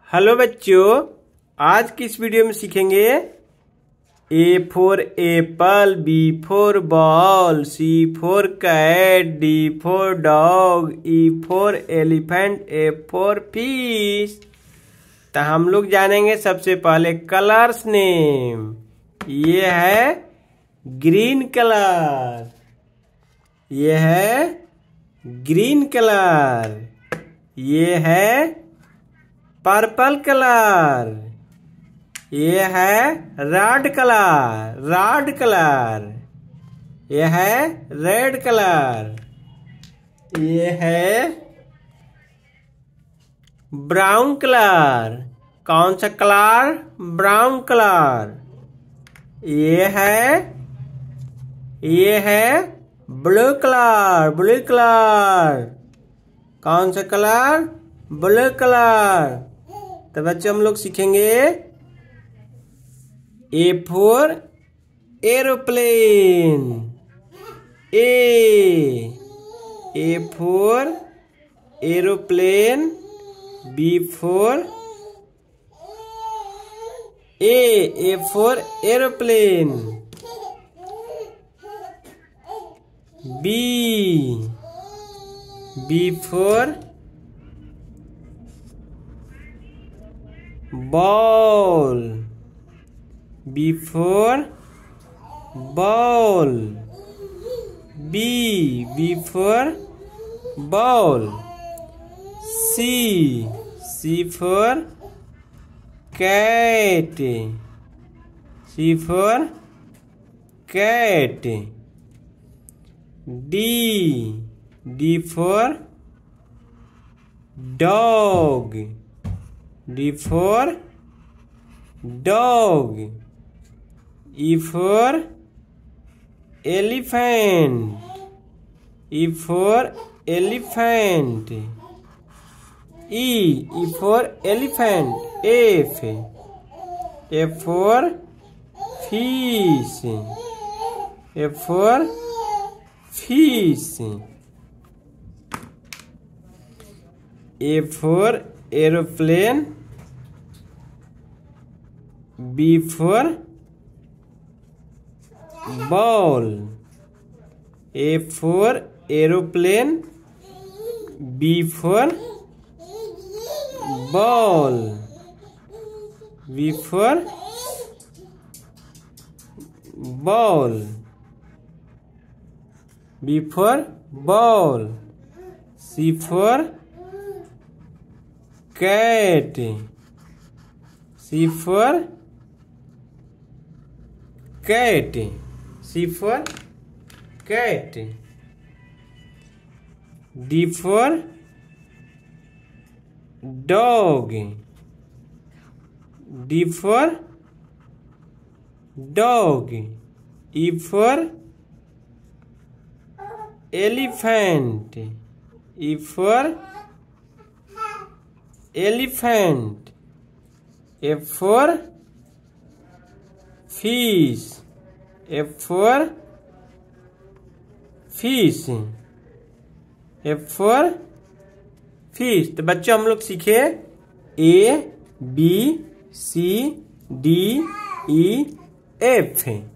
Hello बच्चों, आज की इस वीडियो में सीखेंगे A for apple, B for ball, C for cat, D for dog, E for elephant, F for fish. तो हम लोग जानेंगे सबसे पहले कलर्स नेम। ये है ग्रीन कलर, ये है ग्रीन कलर, ये है पर्पल कलर, ये है रेड कलर, ये है रेड कलर, ये है ब्राउन कलर। कौन सा कलर? Brown colour. ये है ब्लू कलर। कौन सा कलर? Blue colour. तो बच्चों हम लोग सीखेंगे A for aeroplane, A for aeroplane, B for A for aeroplane, B for ball, B for ball, B for ball, C for cat, C for cat, D for dog, D for dog, E for elephant, E for elephant, E for elephant, F for fish, F for fish, A for aeroplane, B for ball, A for aeroplane, B for ball, B for ball, B for ball, C for cat, C for cat, C for cat, D for dog, D for dog, E for elephant, E for elephant, F for fish, F for fish, F for fish। तो बच्चों हम लोग सीखे A B C D E F।